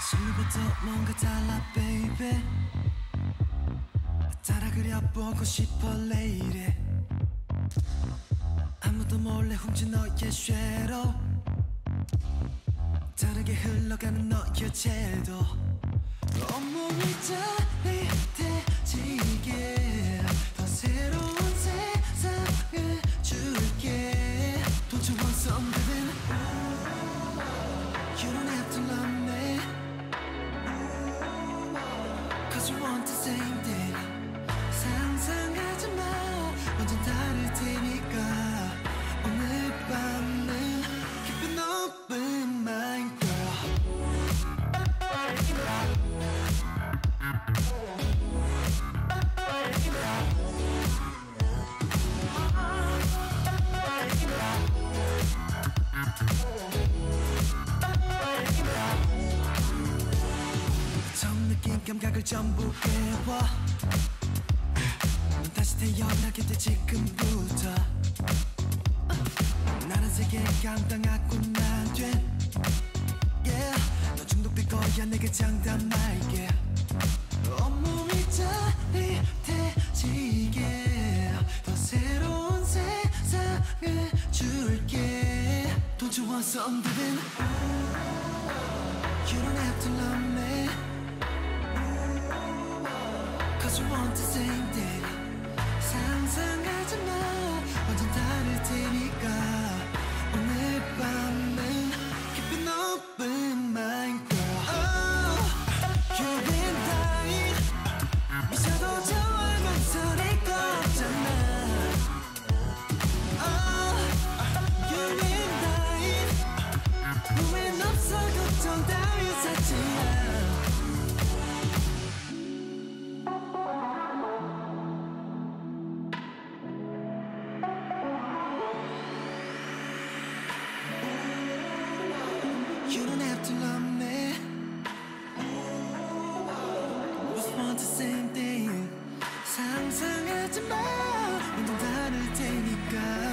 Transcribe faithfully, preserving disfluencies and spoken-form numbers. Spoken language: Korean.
실부터 뭔가 달라 baby 따라 그려보고 싶어 lady 아무도 몰래 훔친 너의 쉐로 다르게 흘러가는 너의 채도 온몸이 짜릿해지게 더 새로운 세상을 줄게 Don't you want something? You don't have to love me Cause you want the same thing 상상하지 마 완전 다를 테니까 오늘 밤은 Keep an open mind 처음 느낀 감각을 전부 깨워 다시 태어나게 돼 지금부터 나란 세계에 감당하고 난돼 yeah. 너 중독될 거야 내게 장담할게 온몸이 짜릿해지게 더 새로운 세상을 줄게 Don't you want something? You don't have to love me Cause you want the same thing 상상하지 마 완전 다를 테니까 오늘 밤은 Keep an open mind girl Oh, you've been dying 미쳐도 좋아 망설일 거 없잖아 Oh, you've been dying 후회는 없어 걱정 따윈 사지 마 You don't have to love me Both want the same thing 상상하지 마 완전 다를 테니까